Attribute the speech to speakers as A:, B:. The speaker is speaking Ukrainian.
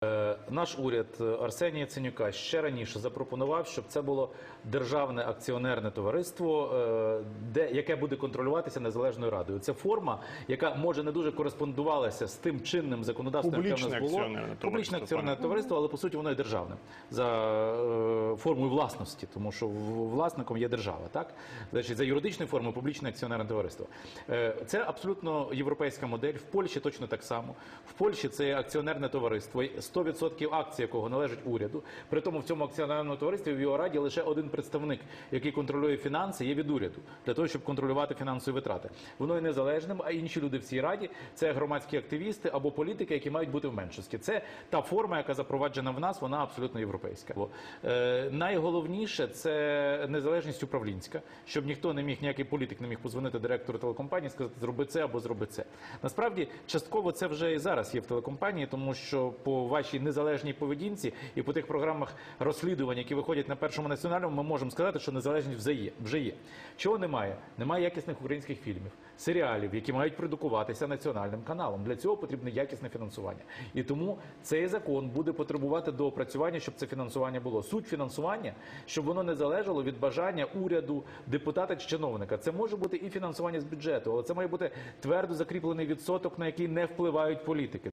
A: Наш уряд Арсенія Яценюка ще раніше запропонував, щоб це було державне акціонерне товариство, яке буде контролюватися незалежною радою. Це форма, яка може не дуже кореспондувалася з тим чинним законодавством, яке в нас було. Публічне акціонерне товариство, але по суті воно є державним за формою власності, тому що власником є держава. Так? Значить, за юридичною формою публічне акціонерне товариство. Це абсолютно європейська модель. В Польщі точно так само. В Польщі це є акціонерне товариство. 100% акцій, якого належить уряду. При тому в цьому акціонерному товаристві в його раді лише один представник, який контролює фінанси, є від уряду, для того, щоб контролювати фінансові витрати. Воно є незалежним, а інші люди в цій раді – це громадські активісти або політики, які мають бути в меншості. Це та форма, яка запроваджена в нас, вона абсолютно європейська. Найголовніше – це незалежність управлінська, щоб ніхто не міг, ніякий політик не міг позвонити директору телекомпанії і сказати, зроби це або зроби це. Насправді, частково це вже і зараз є в телекомпанії, тому що по вашій незалежній поведінці і по тих програмах розслідувань, які виходять на Першому національному, ми можемо сказати, що незалежність вже є. Чого немає? Немає якісних українських фільмів, серіалів, які мають продукуватися національним каналом. Для цього потрібне якісне фінансування. І тому цей закон буде потребувати доопрацювання, щоб це фінансування було. Суть фінансування, щоб воно не залежало від бажання уряду, депутата чи чиновника. Це може бути і фінансування з бюджету, але це має бути твердо закріплений відсоток, на який не впливають політики.